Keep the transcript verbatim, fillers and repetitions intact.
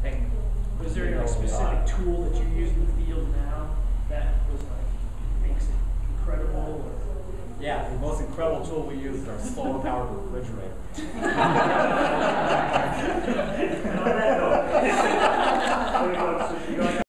Like, Was there you any know, specific uh, tool that you use in the field now that was like makes it incredible? Or? Yeah, the most incredible tool we use is our solar powered refrigerator.